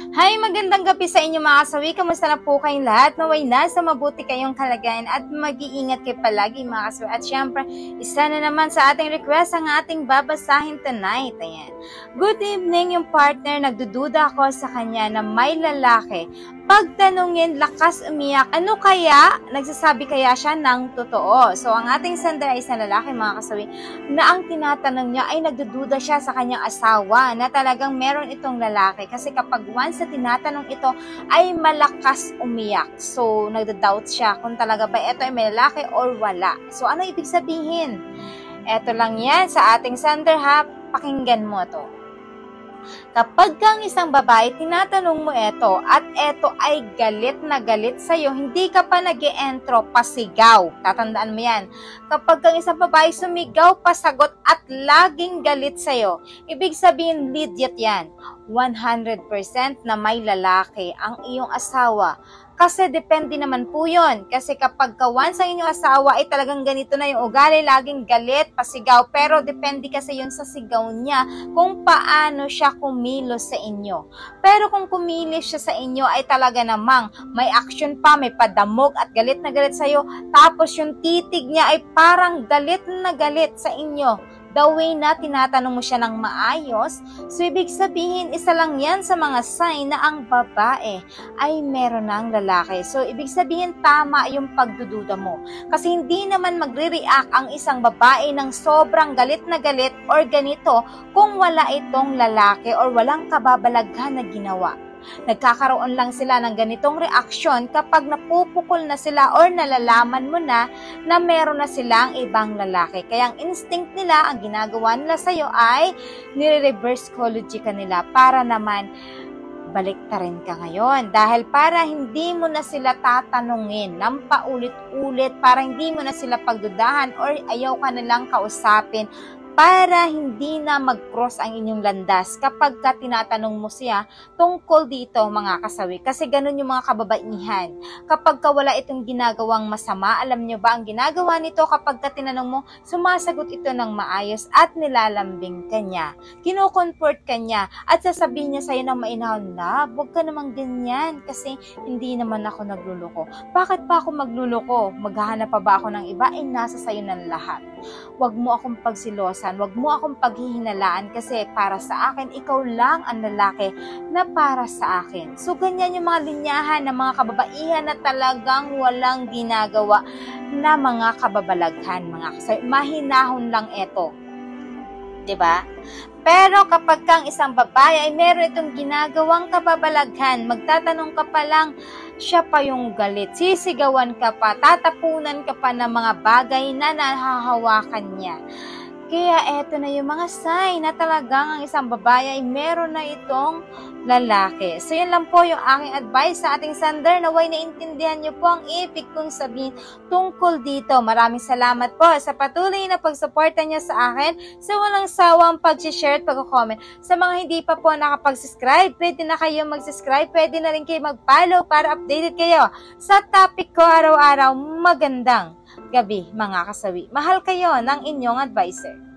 Hi, magandang gabi sa inyo mga kasawi. Kamusta na po kayong lahat? Naway nasa mabuti kayong kalagayan at mag-iingat kayo palagi mga kasawi. At syempre, isa na naman sa ating request ang ating babasahin tonight. Ayan. Good evening, yung partner. Nagdududa ako sa kanya na may lalaki. Pagtanungin, lakas umiyak. Ano kaya? Nagsasabi kaya siya ng totoo. So, ang ating sender ay isang lalaki mga kasawi na ang tinatanong niya ay nagdududa siya sa kanyang asawa na talagang meron itong lalaki. Kasi kapag once na tinatanong ito ay malakas umiyak. So, nagda-doubt siya kung talaga ba ito ay may lalaki or wala. So, ano ibig sabihin? Ito lang yan sa ating sender ha. Pakinggan mo to. Kapag kang isang babae, tinatanong mo ito at ito ay galit na galit sa'yo, hindi ka pa nag-e-entro, pasigaw. Tatandaan mo yan. Kapag kang isang babae, sumigaw, pasagot at laging galit sa'yo, ibig sabihin legit yan. 100% na may lalaki ang iyong asawa. Kasi depende naman po yun. Kasi kapag once ang inyong asawa ay talagang ganito na yung ugali, laging galit, pasigaw. Pero depende kasi yun sa sigaw niya kung paano siya kumilos sa inyo. Pero kung kumilos siya sa inyo ay talaga namang may action pa, may padamog at galit na galit sa'yo. Tapos yung titig niya ay parang galit na galit sa inyo. The way na tinatanong mo siya ng maayos, so ibig sabihin, isa lang yan sa mga sign na ang babae ay meron ng lalaki. So ibig sabihin, tama yung pagdududa mo. Kasi hindi naman magre-react ang isang babae ng sobrang galit na galit or ganito kung wala itong lalaki or walang kababalaghan na ginawa. Nagkakaroon lang sila ng ganitong reaksyon kapag napupukol na sila or nalalaman mo na meron na silang ibang lalaki. Kaya ang instinct nila, ang ginagawa nila sa'yo ay nire-reverse psychology ka nila para naman baliktarin ka ngayon. Dahil para hindi mo na sila tatanungin ng paulit-ulit, para hindi mo na sila pagdudahan or ayaw ka nilang kausapin, para hindi na mag-cross ang inyong landas kapag ka tinatanong mo siya tungkol dito mga kasawi. Kasi ganun yung mga kababaihan. Kapag ka wala itong ginagawang masama, alam nyo ba ang ginagawa nito kapag ka tinanong mo, sumasagot ito ng maayos at nilalambing ka niya. Kino-comfort ka niya at sasabihin niya sa'yo ng mainahon, love, huwag ka namang ganyan kasi hindi naman ako nagluloko. Bakit pa ako magluloko? Maghahanap pa ba ako ng iba? Ay nasa sa'yo ng lahat. Huwag mo akong pagsilosa. Huwag mo akong paghihinalaan kasi para sa akin, ikaw lang ang lalaki na para sa akin. So, ganyan yung mga linyahan ng mga kababaihan na talagang walang ginagawa na mga kababalaghan. Mahinahon lang ito. 'Di ba? Pero kapag kang isang babae ay meron itong ginagawang kababalaghan, magtatanong ka pa lang, siya pa yung galit. Sisigawan ka pa, tatapunan ka pa ng mga bagay na nahahawakan niya. Kaya eto na yung mga sign na talagang ang isang babae ay meron na itong lalaki. So yun lang po yung aking advice sa ating sender. Naway naintindihan niyo po ang ibig kong sabihin tungkol dito. Maraming salamat po sa patuloy na pagsuporta niyo sa akin, sa walang sawang pag-share at pag-comment. Sa mga hindi pa po nakapag-subscribe, pwede na kayo mag-subscribe, pwede na rin kayo mag-follow para updated kayo sa topic ko araw-araw. Magandang gabi mga kasawi. Mahal kayo ng inyong advisor.